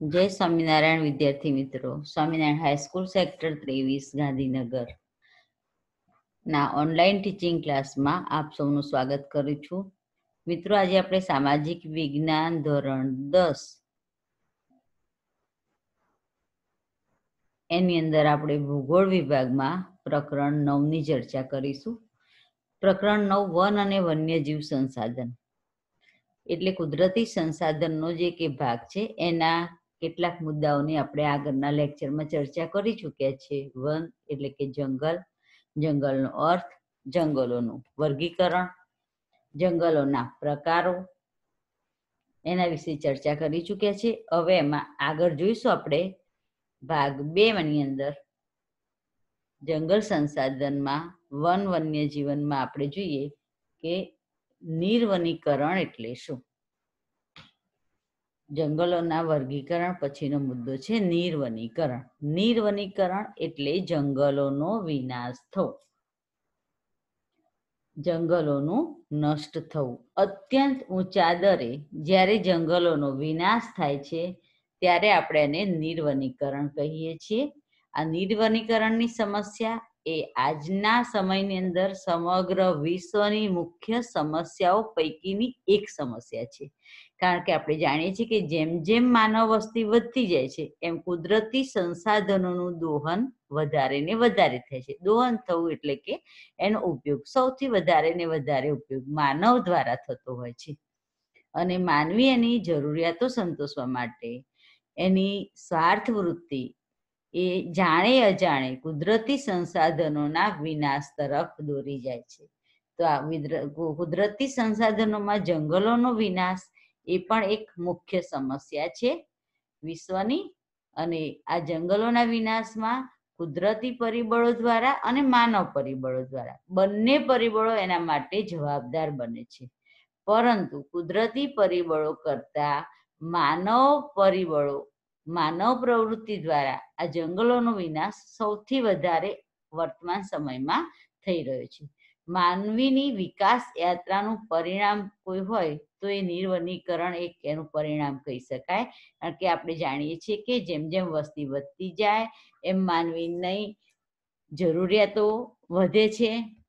જય સ્વામિનારાયણ વિદ્યાર્થી મિત્રો, સ્વામિનારાયણ હાઈસ્કૂલ સેક્ટર 23 ગાંધીનગર ના ઓનલાઈન ટીચિંગ ક્લાસમાં આપ સૌનું સ્વાગત કરું છું. મિત્રો, આજે આપણે સામાજિક વિજ્ઞાન ધોરણ 10 એની અંદર આપણે ભૂગોળ વિભાગમાં પ્રકરણ 9ની ચર્ચા કરીશું. પ્રકરણ 9 વન અને વન્યજીવ સંસાધન એટલે કુદરતી સંસાધનનો જે કે ભાગ છે એના કેટલાક મુદ્દાઓની આપણે આગળના લેક્ચરમાં ચર્ચા કરી ચૂક્યા છે. વન એટલે કે જંગલ, જંગલનો અર્થ, જંગલોનું વર્ગીકરણ, જંગલોના પ્રકારો, એના વિશે ચર્ચા કરી ચૂક્યા છે. હવે એમાં આગળ જોઈશું આપણે ભાગ 2ની અંદર જંગલ સંસાધનમાં વન વન્ય જીવનમાં આપણે જોઈએ કે નિર્વનીકરણ એટલે શું. જંગલોના વર્ગીકરણ પછીનો મુદ્દો છે નિર્વનીકરણ. નિર્વનીકરણ એટલે જંગલોનો વિનાશ થવો, જંગલોનું નષ્ટ થવું. અત્યંત ઊંચા દરે જ્યારે જંગલોનો વિનાશ થાય છે ત્યારે આપણે એને નિર્વનીકરણ કહીએ છીએ. આ નિર્વનીકરણની સમસ્યા એ આજના સમયની અંદર સમગ્ર વિશ્વની મુખ્ય સમસ્યાઓ પૈકીની એક સમસ્યા છે. કારણ કે આપણે જાણીએ છીએ કે જેમ જેમ માનવ વસ્તી વધતી જાય છે એમ કુદરતી સંસાધનોનું દોહન વધારે ને વધારે થાય છે. દોહન થવું એટલે કે એનો ઉપયોગ સૌથી વધારે ને વધારે ઉપયોગ માનવ દ્વારા થતો હોય છે. અને માનવી એની જરૂરિયાતો સંતોષવા માટે એની સ્વાર્થ વૃત્તિ એ જાણે અજાણે કુદરતી સંસાધનોના વિનાશ તરફ દોરી જાય છે. તો આ કુદરતી સંસાધનોમાં જંગલોનો વિનાશ એ પણ એક મુખ્ય સમસ્યા છે વિશ્વની. અને આ જંગલોના વિનાશમાં કુદરતી પરિબળો દ્વારા અને માનવ પરિબળો દ્વારા બંને પરિબળો એના માટે જવાબદાર બને છે. પરંતુ કુદરતી પરિબળો કરતા માનવ પ્રવૃત્તિ દ્વારા આ જંગલોનો વિનાશ સૌથી વધારે વર્તમાન સમયમાં થઈ રહ્યો છે. માનવીની વિકાસ યાત્રાનું પરિણામ કોઈ હોય તો એ નિર્વનીકરણ એક એનું પરિણામ કહી શકાય. કારણ કે આપણે જાણીએ છીએ કે જેમ જેમ વસ્તી વધતી જાય એમ માનવીની જરૂરિયાતો વધે છે.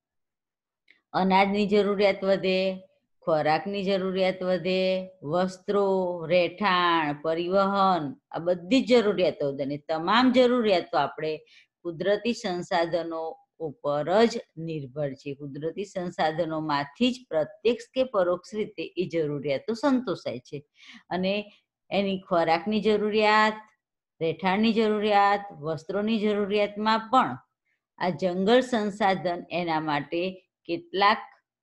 અનાજની જરૂરિયાત વધે, ખોરાકની જરૂરિયાત વધે, વસ્ત્રો, રહેઠાણ, પરિવહન, આ બધી જ જરૂરિયાતો વધે. અને તમામ જરૂરિયાતો આપણે કુદરતી સંસાધનો ઉપર જ નિર્ભર છે. કુદરતી સંસાધનોમાંથી જ પ્રત્યક્ષ કે પરોક્ષ રીતે એ જરૂરિયાતો સંતોષાય છે. અને એની ખોરાકની જરૂરિયાત, રહેઠાણની જરૂરિયાત, વસ્ત્રોની જરૂરિયાતમાં પણ આ જંગલ સંસાધન એના માટે કેટલાક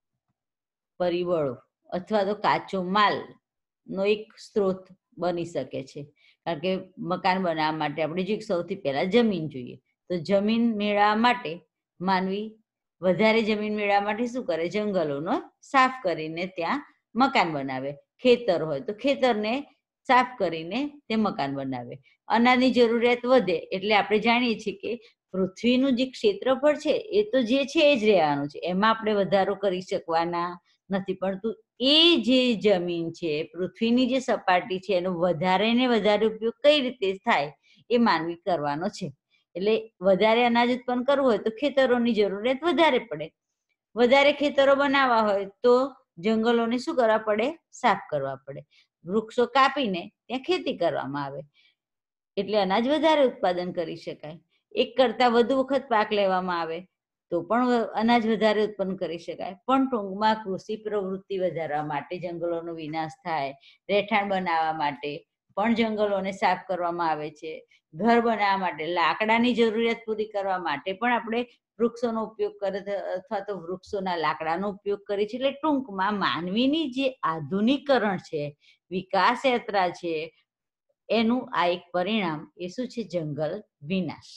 પરિબળો અથવા તો કાચો માલનો એક સ્ત્રોત બની શકે છે. કારણ કે મકાન બનાવવા માટે આપણે જો સૌથી પહેલા જમીન જોઈએ, તો જમીન મેળવવા માટે માનવી વધારે જમીન મેળવવા માટે શું કરે? જંગલોનો સાફ કરીને ત્યાં મકાન બનાવે. ખેતર હોય તો ખેતરને સાફ કરીને તે મકાન બનાવે. અનાજની જરૂરિયાત વધે એટલે આપણે જાણીએ છીએ કે પૃથ્વીનું જે ક્ષેત્રફળ છે એ તો જે છે એ જ રહેવાનું છે, એમાં આપણે વધારો કરી શકવાના નથી. પરંતુ એ જે જમીન છે, પૃથ્વીની જે સપાટી છે, એનો વધારે ને વધારે ઉપયોગ કઈ રીતે થાય એ માનવી કરવાનો છે. એટલે વધારે અનાજ ઉત્પન્ન કરવું હોય તો ખેતરોની જરૂરિયાત વધારે પડે. વધારે ખેતરો બનાવવા હોય તો જંગલોને શું કરવા પડે? સાફ કરવા પડે. વૃક્ષો કાપીને ત્યાં ખેતી કરવામાં આવે એટલે અનાજ વધારે ઉત્પાદન કરી શકાય. એક કરતા વધુ વખત પાક લેવામાં આવે તો પણ અનાજ વધારે ઉત્પન્ન કરી શકાય. પણ ટૂંકમાં કૃષિ પ્રવૃત્તિ વધારવા માટે જંગલોનો વિનાશ થાય. રહેઠાણ બનાવવા માટે પણ જંગલોને સાફ કરવામાં આવે છે. ઘર બનાવવા માટે, લાકડાની જરૂરિયાત પૂરી કરવા માટે પણ આપણે વૃક્ષોનો ઉપયોગ કરે અથવા તો વૃક્ષોના લાકડાનો ઉપયોગ કરીએ છીએ. એટલે ટૂંકમાં માનવીની જે આધુનિકરણ છે, વિકાસ યાત્રા છે, એનું આ એક પરિણામ એ શું છે? જંગલ વિનાશ.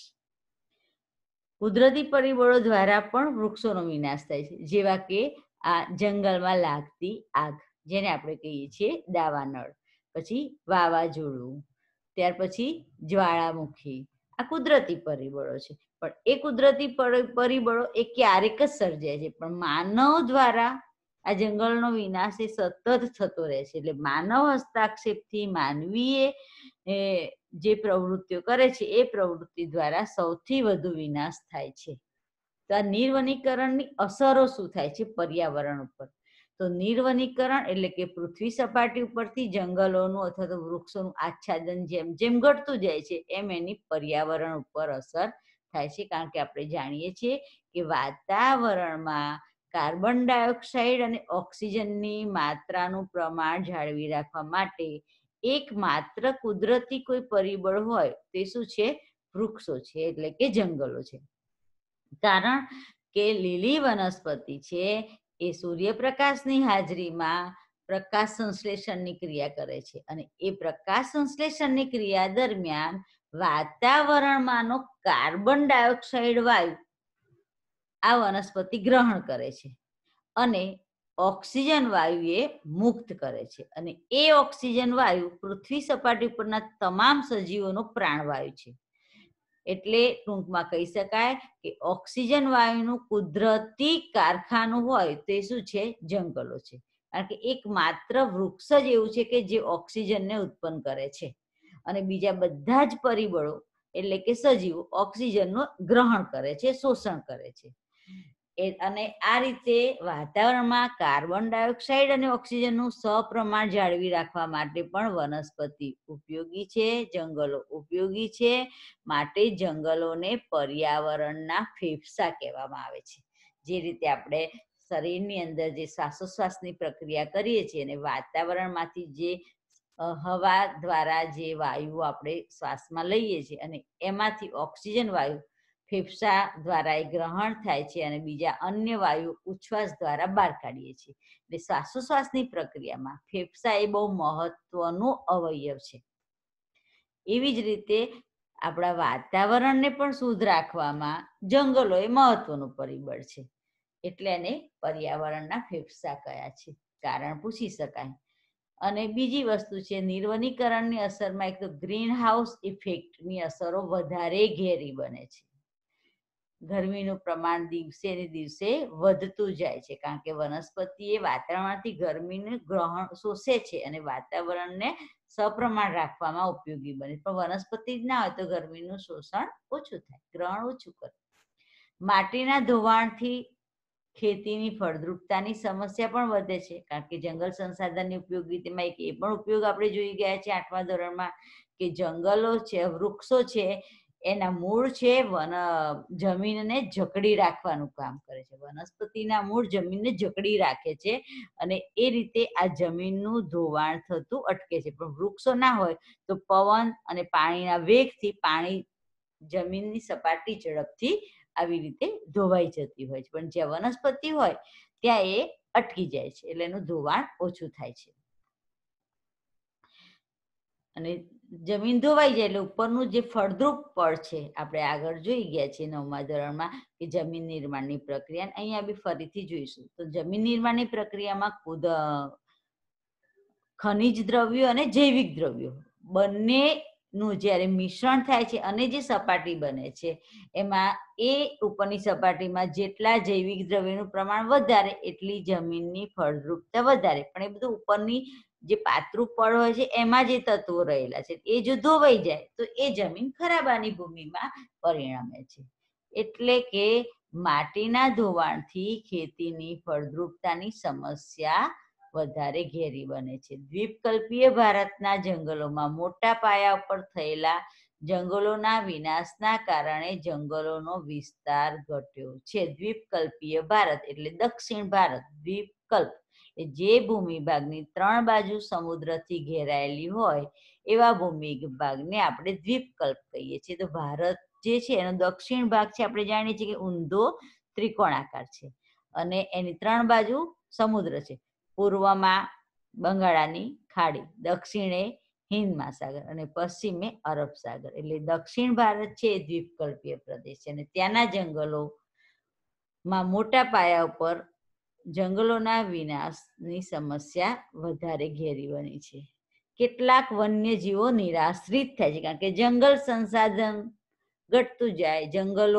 કુદરતી પરિબળો દ્વારા પણ વૃક્ષોનો વિનાશ થાય છે, જેવા કે આ જંગલમાં લાગતી આગ, જેને આપણે કહીએ છીએ દાવાનળ, પછી વાવાઝોડું, ત્યાર પછી જ્વાળામુખી. આ કુદરતી પરિબળો છે. પણ એ કુદરતી પરિબળો એ ક્યારેક જ સર્જાય છે, પણ માનવ દ્વારા આ જંગલનો વિનાશ એ સતત થતો રહે છે. એટલે માનવ હસ્તક્ષેપથી માનવીએ જે પ્રવૃત્તિઓ કરે છે એ પ્રવૃત્તિ દ્વારા સૌથી વધુ વિનાશ થાય છે. તો આ નિર્વનીકરણની અસરો શું થાય છે પર્યાવરણ ઉપર? તો નિર્વનીકરણ એટલે કે પૃથ્વી સપાટી ઉપરથી જંગલોનું અથવા તો વૃક્ષોનું આચ્છાદન જેમ જેમ ઘટતું જાય છે એમ એની પર્યાવરણ ઉપર અસર થાય છે. કારણ કે આપણે જાણીએ છીએ કે વાતાવરણમાં કાર્બન ડાયોક્સાઇડ અને ઓક્સિજનની માત્રાનું પ્રમાણ જાળવી રાખવા માટે એકમાત્ર કુદરતી કોઈ પરિબળ હોય તે શું છે? વૃક્ષો છે, એટલે કે જંગલો છે. કારણ કે લીલી વનસ્પતિ છે એ સૂર્યપ્રકાશની હાજરીમાં પ્રકાશ સંશ્લેષણની ક્રિયા કરે છે, અને એ પ્રકાશ સંશ્લેષણની ક્રિયા દરમિયાન વાતાવરણમાંનો કાર્બન ડાયોક્સાઇડ વાયુ આ વનસ્પતિ ગ્રહણ કરે છે અને ઓક્સિજન વાયુ એ મુક્ત કરે છે. અને એ ઓક્સિજન વાયુ પૃથ્વી સપાટી પરના તમામ સજીવોનો પ્રાણવાયુ છે. એટલે ટૂંકમાં કહી શકાય કે ઓક્સિજન વાયુનું કુદરતી કારખાનું હોય તે શું છે? જંગલો છે. કારણ કે એક માત્ર વૃક્ષ જ એવું છે કે જે ઓક્સિજનને ઉત્પન્ન કરે છે, અને બીજા બધા જ પરિબળો એટલે કે સજીવો ઓક્સિજનનું ગ્રહણ કરે છે, શોષણ કરે છે. અને આ રીતે વાતાવરણમાં કાર્બન ડાયોક્સાઇડ અને ઓક્સિજનનું સપ્રમાણ જાળવી રાખવા માટે પણ વનસ્પતિ ઉપયોગી છે, જંગલો ઉપયોગી છે. માટે જંગલોને પર્યાવરણના ફેફસા કહેવામાં આવે છે. જે રીતે આપણે શરીરની અંદર જે શ્વાસોશ્વાસની પ્રક્રિયા કરીએ છીએ અને વાતાવરણમાંથી જે હવા દ્વારા જે વાયુ આપણે શ્વાસમાં લઈએ છીએ અને એમાંથી ઓક્સિજન વાયુ ફેફસા દ્વારા એ ગ્રહણ થાય છે અને બીજા અન્ય વાયુ ઉચ્છ્વાસ દ્વારા બહાર કાઢીએ છીએ. એટલે શ્વાસોશ્વાસની પ્રક્રિયામાં ફેફસા એ બહુ મહત્વનું અવયવ છે. એવી જ રીતે આપણા વાતાવરણને પણ શુદ્ધ રાખવામાં જંગલો એ મહત્વનું પરિબળ છે. એટલે એને પર્યાવરણના ફેફસા કયા છે. કારણ પૂછી શકાય. અને બીજી વસ્તુ છે નિર્વનીકરણની અસરમાં એક તો ગ્રીન હાઉસ ઇફેક્ટની અસરો વધારે ઘેરી બને છે. ગરમીનું પ્રમાણ દિવસે ને દિવસે વધતું જાય છે, કારણ કે વનસ્પતિ એ વાતાવરણમાંથી ગરમીને ગ્રહણ શોષે છે અને વાતાવરણને સપ્રમાણ રાખવામાં ઉપયોગી બને. પણ વનસ્પતિ જ ના હોય તો ગરમીનું શોષણ ઓછું થાય, ગ્રહણ ઓછું કરે. માટીના ધોવાણથી ખેતીની ફળદ્રુપતાની સમસ્યા પણ વધે છે, કારણ કે જંગલ સંસાધનની ઉપયોગિતામાં એક એ પણ ઉપયોગ આપણે જોઈ ગયા છે 8મા ધોરણમાં કે જંગલો છે, વૃક્ષો છે, એના મૂળ છે જમીનને જકડી રાખવાનું કામ કરે છે. વનસ્પતિના મૂળ જમીનને જકડી રાખે છે અને એ રીતે આ જમીનનું ધોવાણ થતું અટકે છે. પણ વૃક્ષો ના હોય તો પવન અને પાણીના વેગથી પાણી જમીનની સપાટી ઝડપથી આવી રીતે ધોવાઈ જતી હોય છે. પણ જ્યાં વનસ્પતિ હોય ત્યાં એ અટકી જાય છે, એટલે એનું ધોવાણ ઓછું થાય છે. અને જમીન ધોવાઈ જાય એટલે ઉપરનું જે ફળદ્રુપ પડ છે, આપણે આગળ જોઈ ગયા છીએ 9મા ધોરણમાં કે જમીન નિર્માણની પ્રક્રિયા, અહીંયા બી ફરીથી જોઈશું. તો જમીન નિર્માણની પ્રક્રિયામાં ખનિજ દ્રવ્યો અને જૈવિક દ્રવ્યો બંનેનું જ્યારે મિશ્રણ થાય છે અને જે સપાટી બને છે એમાં એ ઉપરની સપાટીમાં જેટલા જૈવિક દ્રવ્યોનું પ્રમાણ વધારે એટલી જમીનની ફળદ્રુપતા વધારે. પણ એ બધું ઉપરની જે પાતળું પડ હોય છે એમાં જે તત્વો રહેલા છે એ જો ધોવાઈ જાય તો એ જમીન ખરાબાની ભૂમિમાં પરિણમે છે. એટલે કે માટીના ધોવાણથી ખેતીની ફળદ્રુપતાની સમસ્યા વધારે ઘેરી બને છે. દ્વીપકલ્પીય ભારતના જંગલોમાં મોટા પાયા ઉપર થયેલા જંગલોના વિનાશના કારણે જંગલોનો વિસ્તાર ઘટ્યો છે. દ્વીપકલ્પીય ભારત એટલે દક્ષિણ ભારત. દ્વીપકલ્પ જે ભૂમિભાગની 3 બાજુ સમુદ્રથી ઘેરાયેલી હોય એવા ભૂમિભાગને આપણે દ્વીપકલ્પ કહીએ છીએ. તો ભારત જે છે એનો દક્ષિણ ભાગ છે આપણે જાણીએ છીએ કે ઊંધો ત્રિકોણાકાર છે અને એની 3 બાજુ સમુદ્ર છે. પૂર્વમાં બંગાળાની ખાડી, દક્ષિણે હિન્દ મહાસાગર અને પશ્ચિમે અરબ સાગર. એટલે દક્ષિણ ભારત છે એ દ્વીપકલ્પીય પ્રદેશ છે અને ત્યાંના જંગલોમાં મોટા પાયા ઉપર જંગલોના વિનાશની સમસ્યા વધારે ઘેરી બની છે. કેટલાક વન્યજીવો નિરાશ્રિત થાય છે, કારણ કે જંગલ સંસાધન ઘટતું જાય, જંગલો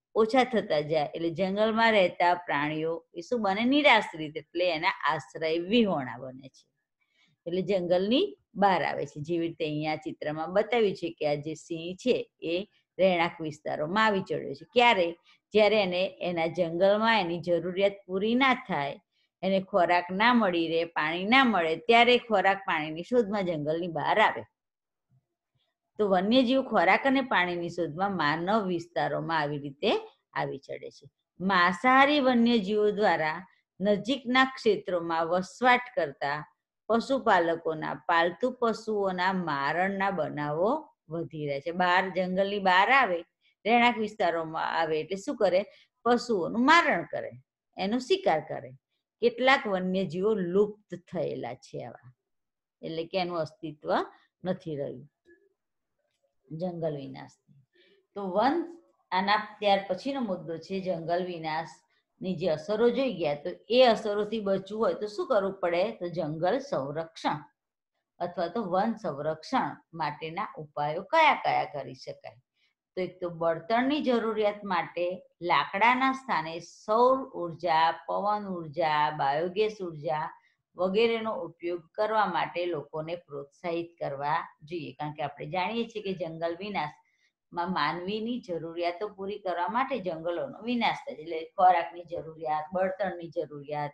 ઓછા થતા જાય એટલે જંગલમાં રહેતા પ્રાણીઓ એ શું બને? નિરાશ્રિત, એટલે એના આશ્રય વિહોણા બને છે, એટલે જંગલની બહાર આવે છે. જેવી રીતે અહીંયા ચિત્રમાં બતાવ્યું છે કે આ જે સિંહ છે એ રહેણાંક વિસ્તારોમાં આવી ચડ્યો છે. ક્યારે? જ્યારે એને એના જંગલમાં એની જરૂરિયાત પૂરી ના થાય, એને ખોરાક ના મળી રહે, પાણી ના મળે, ત્યારે ખોરાક પાણીની શોધમાં જંગલની બહાર આવે. તો વન્યજીવ ખોરાક અને પાણીની શોધમાં માનવ વિસ્તારોમાં આવી રીતે આવી ચડે છે. માંસાહારી વન્યજીવો દ્વારા નજીકના ક્ષેત્રોમાં વસવાટ કરતા પશુપાલકોના પાલતુ પશુઓના મારણના બનાવો વધી રહ્યા છે. બહાર જંગલની બહાર આવે, રહેણાંક વિસ્તારોમાં આવે એટલે શું કરે? પશુઓનું મારણ કરે, એનો શિકાર કરે. કેટલાક વન્યજીવો લુપ્ત થયેલા છે આવા, એટલે કે એનું અસ્તિત્વ નથી રહ્યું. જંગલ વિનાશ. તો વન આના ત્યાર પછીનો મુદ્દો છે જંગલ વિનાશની જે અસરો જોઈ ગયા, તો એ અસરોથી બચવું હોય તો શું કરવું પડે? તો જંગલ સંરક્ષણ અથવા તો વન સંરક્ષણ માટેના ઉપાયો કયા કયા કરી શકાય? તો એક તો બળતણની જરૂરિયાત માટે લાકડાના સ્થાને સૌર ઉર્જા, પવન ઉર્જા, બાયોગેસ ઉર્જા વગેરેનો ઉપયોગ કરવા માટે લોકોને પ્રોત્સાહિત કરવા જોઈએ. કારણ કે આપણે જાણીએ છીએ કે જંગલ વિનાશમાં માનવીની જરૂરિયાતો પૂરી કરવા માટે જંગલોનો વિનાશ થાય છે. એટલે ખોરાકની જરૂરિયાત, બળતણની જરૂરિયાત,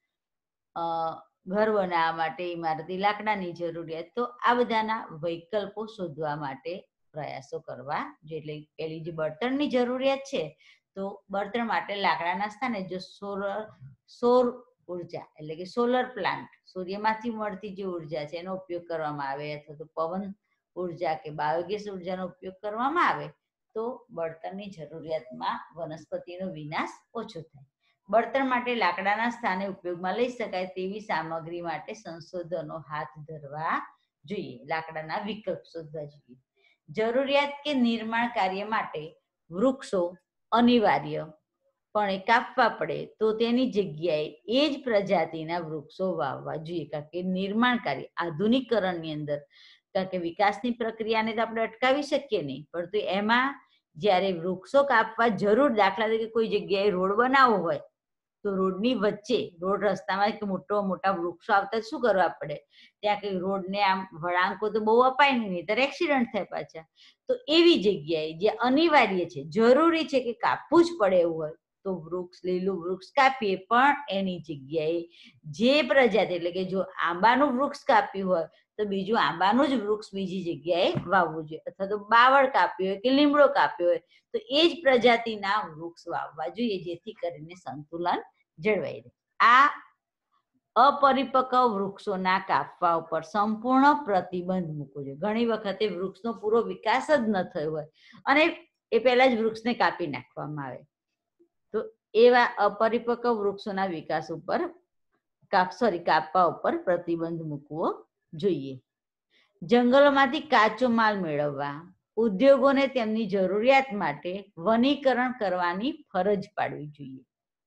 ઘર બનાવવા માટે ઇમારતી લાકડાની જરૂરિયાત, તો આ બધાના વિકલ્પો શોધવા માટે પ્રયાસો કરવા જોઈએ. એટલે પેલી જે બળતણની જરૂરિયાત છે, તો બળતણ માટે લાકડાના સ્થાને જો સૌર ઉર્જા એટલે કે સોલર પ્લાન્ટ, સૂર્યમાંથી મળતી જે ઉર્જા છે એનો ઉપયોગ કરવામાં આવે, અથવા તો પવન ઉર્જા કે બાયોગેસ ઉર્જાનો ઉપયોગ કરવામાં આવે, તો બળતણની જરૂરિયાતમાં વનસ્પતિનો વિનાશ ઓછો થાય. બળતણ માટે લાકડાના સ્થાને ઉપયોગમાં લઈ શકાય તેવી સામગ્રી માટે સંશોધનો હાથ ધરવા જોઈએ. લાકડાના વિકલ્પ શોધવા જોઈએ. જરૂરિયાત કે નિર્માણ કાર્ય માટે વૃક્ષો અનિવાર્ય પણ કાપવા પડે તો તેની જગ્યાએ એ જ પ્રજાતિના વૃક્ષો વાવવા જોઈએ. કારણ કે નિર્માણ કાર્ય, આધુનિકરણની અંદર, કારણ કે વિકાસની પ્રક્રિયાને તો આપણે અટકાવી શકીએ નહીં, પરંતુ એમાં જ્યારે વૃક્ષો કાપવા જરૂર, દાખલા તરીકે કોઈ જગ્યાએ રોડ બનાવવો હોય તો રોડની વચ્ચે, રોડ રસ્તામાં એક મોટા વૃક્ષો આવતા શું કરવા પડે? ત્યાં કઈ રોડને આમ વળાંકો તો બહુ અપાય નહીં, ત્યારે એક્સિડન્ટ થાય પાછા. તો એવી જગ્યાએ જે અનિવાર્ય છે, જરૂરી છે કે કાપવું જ પડે એવું હોય, તો વૃક્ષ, લીલું વૃક્ષ કાપીએ, પણ એની જગ્યાએ જે પ્રજાતિ, એટલે કે જો આંબાનું વૃક્ષ કાપ્યું હોય તો બીજું આંબાનું જ વૃક્ષ બીજી જગ્યાએ વાવવું જોઈએ, અથવા તો બાવળ કાપ્યો હોય કે લીમડો કાપ્યો હોય તો એ જ પ્રજાતિના વૃક્ષ વાવવા જોઈએ, જેથી કરીને સંતુલન જળવાઈ રહે. આ અપરિપક્વ વૃક્ષોના કાપવા ઉપર સંપૂર્ણ પ્રતિબંધ મૂકવો જોઈએ. ઘણી વખતે વૃક્ષનો પૂરો વિકાસ જ ન થયો હોય અને એ પહેલા જ વૃક્ષને કાપી નાખવામાં આવે, તો એવા અપરિપક્વ વૃક્ષોના વિકાસ ઉપર કાપવા ઉપર પ્રતિબંધ મૂકવો જોઈએ. જંગલોમાંથી કાચો માલ મેળવવા, ઉદ્યોગોને તેમની જરૂરિયાત માટે વનીકરણ કરવાની ફરજ પાડવી જોઈએ.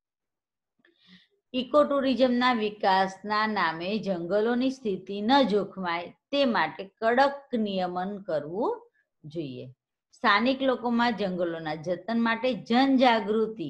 ઇકો ટુરિઝમના વિકાસના નામે જંગલોની સ્થિતિ ન જોખમાય તે માટે કડક નિયમન કરવું જોઈએ. સ્થાનિક લોકોમાં જંગલોના જતન માટે જનજાગૃતિ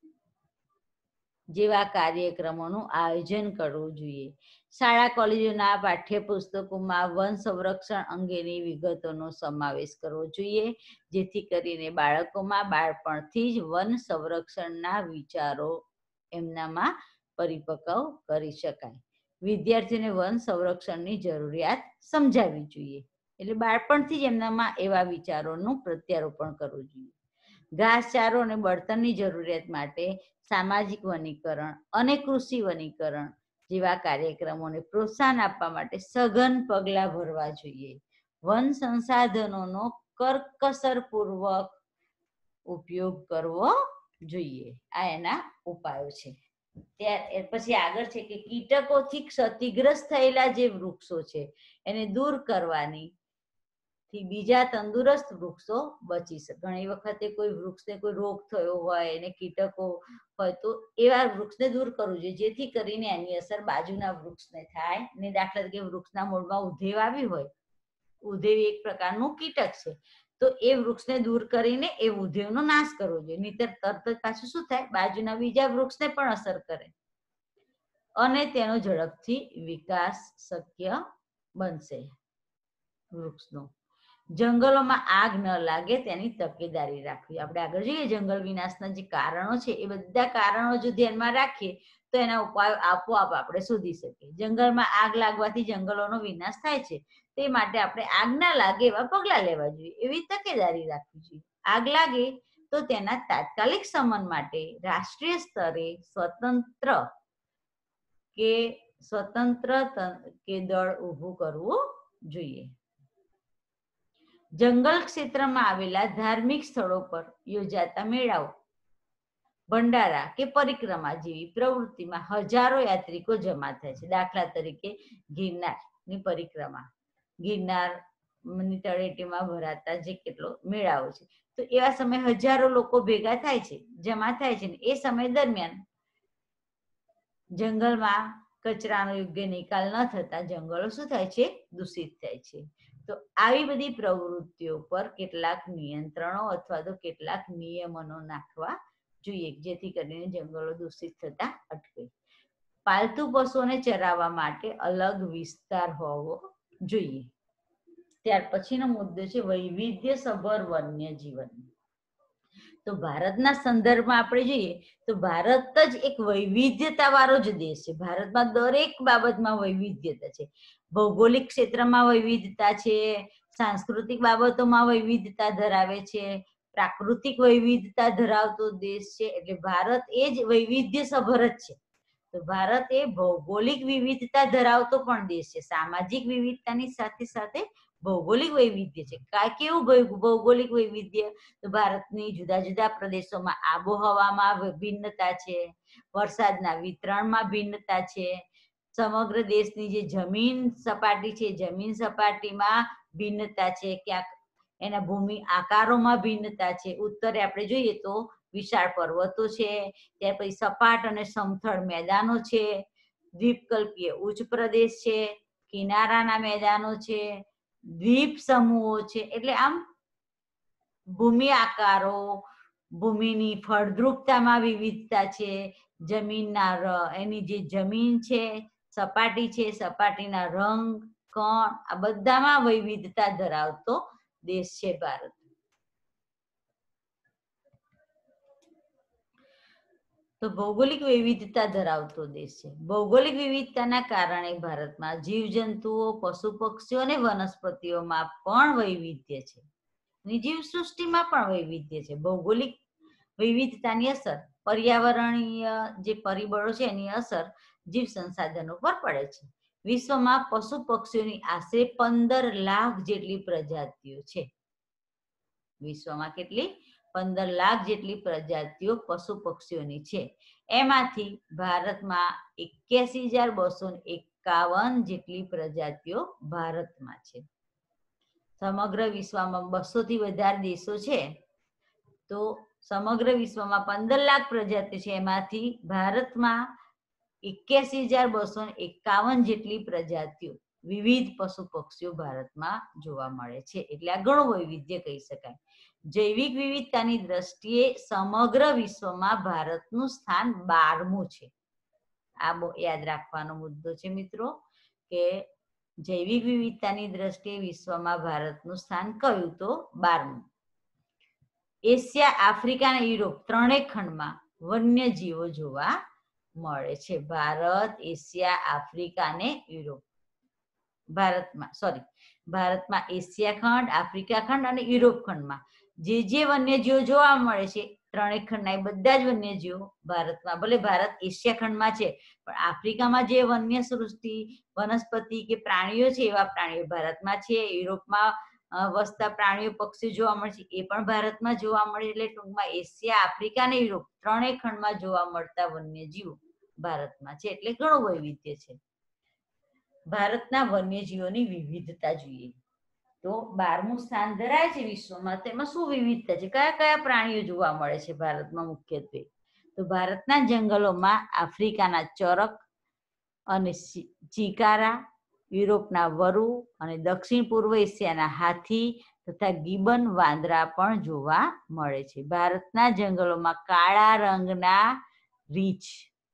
જેવા કાર્યક્રમોનું આયોજન કરવું જોઈએ. શાળા કોલેજોના પાઠ્યપુસ્તકોમાં વન સંરક્ષણ અંગેની વિગતોનો સમાવેશ કરવો જોઈએ, જેથી કરીને બાળકોમાં બાળપણથી જ વન સંરક્ષણના વિચારો એમનામાં પરિપક્વ કરી શકાય. વિદ્યાર્થીઓને વન સંરક્ષણની જરૂરિયાત સમજાવવી જોઈએ, એટલે બાળપણથી જ એમનામાં એવા વિચારોનું પ્રત્યારોપણ કરવું જોઈએ. ઘાસચારો અને બળતણની જરૂરિયાત માટે સામાજિક વનીકરણ અને કૃષિ વનીકરણ જેવા કાર્યક્રમોને પ્રોત્સાહન આપવા માટે સઘન પગલાં ભરવા જોઈએ. વન સંસાધનોનો કરકસરપૂર્વક ઉપયોગ કરવો જોઈએ. આ એના ઉપાયો છે. ત્યાર પછી આગળ છે કે કીટકોથી ક્ષતિગ્રસ્ત થયેલા જે વૃક્ષો છે એને દૂર કરવાની થી બીજા તંદુરસ્ત વૃક્ષો બચી શકે. ઘણી વખતે કોઈ વૃક્ષને કોઈ રોગ થયો હોય અને કીટકો હોય તો એવા વૃક્ષને દૂર કરવું જોઈએ, જેથી કરીને એની અસર બાજુના વૃક્ષને થાય ને. દાખલા તરીકે વૃક્ષના મૂળમાં ઉધેવ આવી હોય, ઉધેવ એક પ્રકારનું કીટક છે, તો એ વૃક્ષને દૂર કરીને એ ઉદ્યોગનો નાશ કરવો જોઈએ, નહીતર તરત જ પાછું શું થાય, બાજુના બીજા વૃક્ષને પણ અસર કરે અને તેનો ઝડપથી વિકાસ શક્ય બનશે વૃક્ષનો. જંગલોમાં આગ ન લાગે તેની તકેદારી રાખવી. આપણે આગળ જોઈએ જંગલ વિનાશના જે કારણો છે એ બધા કારણો જો ધ્યાનમાં રાખીએ તો એના ઉપાયો આપોઆપ આપણે શોધી શકીએ. જંગલમાં આગ લાગવાથી જંગલોનો વિનાશ થાય છે, તે માટે આપણે આગ ના લાગે એવા પગલા લેવા જોઈએ, એવી તકેદારી રાખવી જોઈએ. આગ લાગે તો તેના તાત્કાલિક શમન માટે રાષ્ટ્રીય સ્તરે સ્વતંત્ર દળ ઊભું કરવું જોઈએ. જંગલ ક્ષેત્રમાં આવેલા ધાર્મિક સ્થળો પર યોજાતા મેળાઓ, ભંડારા કે પરિક્રમા જેવી પ્રવૃત્તિમાં હજારો યાત્રિકો જમા થાય છે. દાખલા તરીકે ગિરનારની પરિક્રમા, ગિરનારની તળેટીમાં ભરાતા જે કેટલો મેળાઓ છે, તો એવા સમયે હજારો લોકો ભેગા થાય છે, જમા થાય છે, એ સમય દરમિયાન જંગલમાં કચરાનો યોગ્ય નિકાલ ન થતા જંગલો શું થાય છે, દૂષિત થાય છે. તો આવી બધી પ્રવૃત્તિઓ પર કેટલાક નિયંત્રણો અથવા તો કેટલાક નિયમો નાખવા જોઈએ, જેથી કરીને જંગલો દૂષિત થતા અટકે. પાલતુ પશુઓને ચરાવવા માટે અલગ વિસ્તાર હોવો જોઈએ. ત્યાર પછીનો મુદ્દો છે વૈવિધ્યસભર વન્ય જીવન. તો ભારતના સંદર્ભમાં આપણે જોઈએ તો ભારત જ એક વૈવિધ્યતા વાળો જ દેશ છે. ભારતમાં દરેક બાબતમાં વૈવિધ્યતા છે. ભૌગોલિક ક્ષેત્રમાં વૈવિધતા છે, સાંસ્કૃતિક બાબતોમાં વૈવિધતા ધરાવે છે, પ્રાકૃતિક વૈવિધતા ધરાવતો દેશ છે. એટલે ભારત એ જ વૈવિધ્યસભર જ છે. તો ભારત એ ભૌગોલિક વિવિધતા ધરાવતો પણ દેશ છે. સામાજિક વિવિધતાની સાથે સાથે ભૌગોલિક વૈવિધ્ય છે. કેવું ભૌગોલિક વૈવિધ્ય? તો ભારતની જુદા જુદા પ્રદેશોમાં આબોહવામાં ભિન્નતા છે, વરસાદના વિતરણમાં ભિન્નતા છે, સમગ્ર દેશની જે જમીન સપાટી છે, જમીન સપાટીમાં ભિન્નતા છે, ક્યાંક એના ભૂમિ આકારોમાં ભિન્નતા છે. ઉત્તરે આપણે જોઈએ તો વિશાળ પર્વતો છે, ત્યાર પછી સપાટ અને સમથળ મેદાનો છે, દ્વીપકલ્પીય ઉચ્ચ પ્રદેશ છે, કિનારાના મેદાનો છે, દ્વીપ સમૂહો છે. એટલે આમ ભૂમિ આકારો, ભૂમિની ફળદ્રુપતામાં વિવિધતા છે, જમીનના એની જે જમીન છે, સપાટી છે, સપાટીના રંગ, કણ, આ બધામાં વૈવિધતા ધરાવતો દેશ છે ભારત. તો ભૌગોલિક વિવિધતા ધરાવતો દેશ છે. ભૌગોલિક વિવિધતાના કારણે ભારતમાં જીવજંતુઓ, પશુ પક્ષીઓ અને વનસ્પતિઓમાં પણ વૈવિધ્ય છે. જીવ સૃષ્ટિમાં પણ વૈવિધ્ય છે. ભૌગોલિક વિવિધતાની અસર પર્યાવરણીય જે પરિબળો છે એની અસર જીવ સંસાધનો પર પડે છે. વિશ્વમાં પશુ પક્ષીઓની આશરે 15 લાખ જેટલી પ્રજાતિઓ છે. વિશ્વમાં કેટલી? 15 લાખ જેટલી પ્રજાતિઓ પશુ પક્ષીઓની છે. એમાંથી ભારતમાં 81,251 જેટલી પ્રજાતિઓ ભારતમાં છે. સમગ્ર વિશ્વમાં 200 થી વધારે દેશો છે, તો સમગ્ર વિશ્વમાં 15 લાખ પ્રજાતિઓ છે, એમાંથી ભારતમાં 81,251 જેટલી પ્રજાતિઓ વિવિધ પશુ પક્ષીઓ ભારતમાં જોવા મળે છે. એટલે આ ઘણું વૈવિધ્ય કહી શકાય. જૈવિક વિવિધતાની દ્રષ્ટિએ સમગ્ર વિશ્વમાં ભારતનું સ્થાન 12મું છે. આ યાદ રાખવાનો મુદ્દો છે મિત્રો, કે જૈવિક વિવિધતાની દ્રષ્ટિએ વિશ્વમાં ભારતનું સ્થાન કયું? તો 12મું. એશિયા, આફ્રિકા અને યુરોપ ત્રણેય ખંડમાં વન્યજીવો જોવા મળે છે. ભારત, એશિયા, આફ્રિકા અને યુરોપ. ભારતમાં એશિયા ખંડ, આફ્રિકા ખંડ અને યુરોપ ખંડમાં જે વન્યજીવો જોવા મળે છે, ત્રણેય ખંડના એ બધા જ વન્યજીવો ભારતમાં, ભલે ભારત એશિયા ખંડમાં છે, પણ આફ્રિકામાં જે વન્ય સૃષ્ટિ, વનસ્પતિ કે પ્રાણીઓ છે, એવા પ્રાણીઓ ભારતમાં છે. યુરોપમાં વસતા પ્રાણીઓ, પક્ષીઓ જોવા મળે છે, એ પણ ભારતમાં જોવા મળે. એટલે ટૂંકમાં એશિયા, આફ્રિકા અને યુરોપ ત્રણેય ખંડમાં જોવા મળતા વન્યજીવો ભારતમાં છે. એટલે ઘણું વૈવિધ્ય છે. ભારતના વન્યજીવોની વિવિધતા જોઈએ તો 12મું સ્થાન ધરાય છે વિશ્વમાં. તેમાં શું વિવિધતા છે? કયા કયા પ્રાણીઓ જોવા મળે છે ભારતમાં મુખ્યત્વે? તો ભારતના જંગલોમાં આફ્રિકાના ચોરક અને ચિકારા, યુરોપના વરુ અને દક્ષિણ પૂર્વ એશિયાના હાથી તથા ગિબન વાંદરા પણ જોવા મળે છે. ભારતના જંગલોમાં કાળા રંગના રીંછ,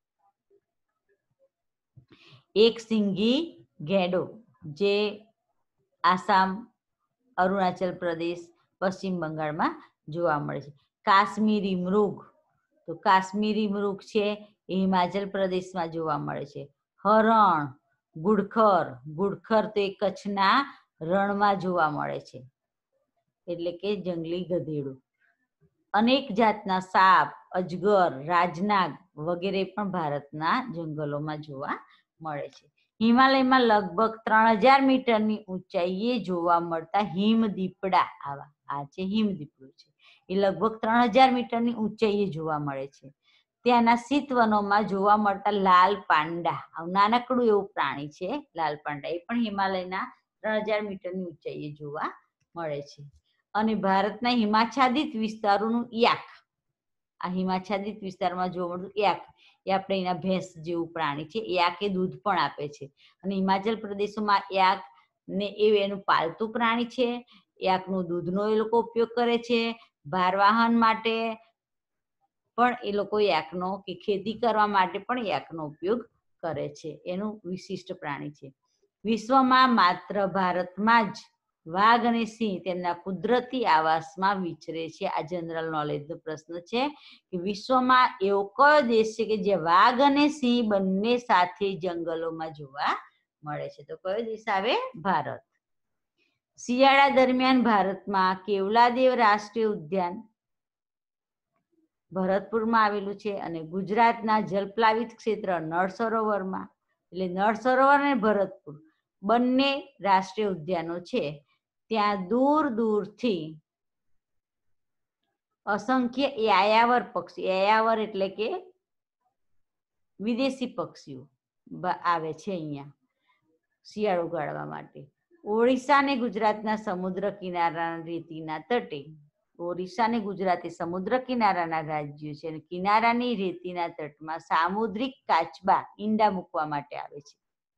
એક સિંગી ગેંડો જે આસામ, અરુણાચલ પ્રદેશ, પશ્ચિમ બંગાળમાં જોવા મળે છે. કાશ્મીરી મૃગ, તો કાશ્મીરી મૃગ છે એ હિમાચલ પ્રદેશમાં જોવા મળે છે. હરણ, ગુડખર, ગુડખર તો એ કચ્છના રણમાં જોવા મળે છે, એટલે કે જંગલી ગધેડું. અનેક જાતના સાપ, અજગર, રાજનાગ વગેરે પણ ભારતના જંગલોમાં જોવા મળે છે. હિમાલયમાં લગભગ 3000 મીટરની ઊંચાઈએ જોવા મળતા હિમદીપડા, આ છે હિમદીપડું છે, એ લગભગ 3000 મીટરની ઊંચાઈએ જોવા મળે છે. ત્યાંના શીતવનોમાં જોવા મળતા લાલ પાંડા, નાનકડું એવું પ્રાણી છે લાલ પાંડા, એ પણ હિમાલયના 3000 મીટરની ઊંચાઈએ જોવા મળે છે. અને ભારતના હિમાચ્છાદિત વિસ્તારોનું યાક, આ હિમાચ્છાદિત વિસ્તારમાં જોવા મળતું યાક, એ આપણે એના ભેંસ જેવું પ્રાણી છે. યાક એ દૂધ પણ આપે છે. અને હિમાચલ પ્રદેશમાં યાક ને એનું પાલતું પ્રાણી છે. યાકનું દૂધનો એ લોકો ઉપયોગ કરે છે. ભારવાહન માટે પણ એ લોકો યાકનો, કે ખેતી કરવા માટે પણ યાકનો ઉપયોગ કરે છે. એનું વિશિષ્ટ પ્રાણી છે. વિશ્વમાં માત્ર ભારતમાં જ વાઘ અને સિંહ તેમના કુદરતી આવાસમાં વિચરે છે. આ જનરલ નોલેજનો પ્રશ્ન છે કે વિશ્વમાં એવો કયો દેશ છે કે જે વાઘ અને સિંહ બંને સાથે જંગલોમાં જોવા મળે છે? તો કયો દેશ આવે? ભારત. શિયાળા દરમિયાન ભારતમાં કેવલાદેવ રાષ્ટ્રીય ઉદ્યાન ભરતપુરમાં આવેલું છે, અને ગુજરાતના જલપ્લાવિત ક્ષેત્ર નળ સરોવરમાં, એટલે નળ સરોવર અને ભરતપુર બંને રાષ્ટ્રીય ઉદ્યાનો છે. ત્યાં દૂર દૂરથી અસંખ્ય યાયાવર પક્ષી, યાયાવર એટલે કે વિદેશી પક્ષીઓ આવે છે અહીંયા શિયાળો ગાળવા માટે. ઓડિશા અને ગુજરાતના સમુદ્ર કિનારાના રેતીના તટે, ઓડિશા અને ગુજરાત એ સમુદ્ર કિનારાના રાજ્યો છે, અને કિનારાની રેતીના તટમાં સામુદ્રિક કાચબા ઈંડા મૂકવા માટે આવે છે.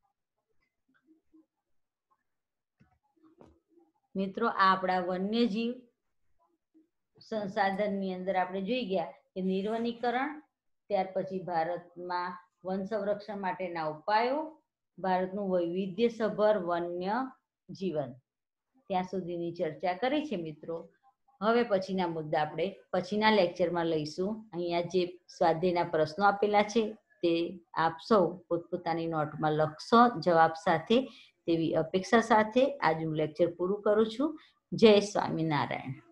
મિત્રો, આ આપણા વન્યજીવ સંસાધનની અંદર આપણે જોઈ ગયા કે નિર્વનીકરણ, ત્યાર પછી ભારતમાં વન સંરક્ષણ માટેના ઉપાયો, ભારતનું વૈવિધ્યસભર વન્ય જીવન, ત્યાં સુધીની ચર્ચા કરી છે. મિત્રો, હવે પછીના મુદ્દા આપણે પછીના લેક્ચરમાં લઈશું. અહીંયા જે સ્વાધ્યાયના પ્રશ્નો આપેલા છે તે આપ સૌ પોતપોતાની નોટમાં લખશો જવાબ સાથે, તેવી અપેક્ષા સાથે આજ હું લેક્ચર પૂરું કરું છું. જય સ્વામિનારાયણ.